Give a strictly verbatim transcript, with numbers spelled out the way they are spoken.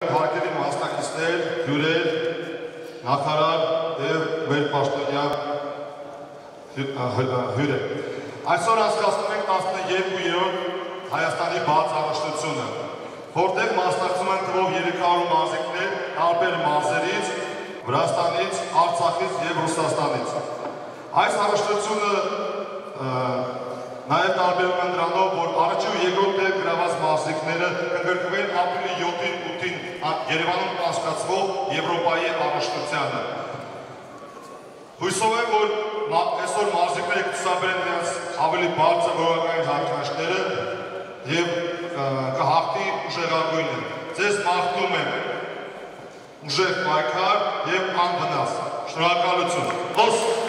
Հարկերի մասնակիցներ, հյուրեր, նախարար և մեր պաշտոնյա հյուրեր։ Այսօր անցկացնում ենք տասնյոթերորդ Հայաստանի բաց առաջնությունը, որտեղ մասնակցում են թվով երեք հարյուր մարզիկներ տարբեր մարզերից, Վրաստանից, Արցախից և Ռուսաստանից։ Այս առաջնությունը նաև տարբերում են դրանով, որ առաջին ու երկրորդ տեղ գրաված մարզիկները կընդգրկվեն ապրիլի յոթին ութին Երևանում անցկացվող Եվրոպայի առաջնությանը։ Հույսով եմ, որ այսօր մարզիկները կցուցաբերեն նրանց ավելի բարձր որակային հատկանիշները և կհաղթի ուժեղագույնը։ Ձեզ մաղթում եմ ուժեղ պայքար և անվնաս։ Շնորհակալություն։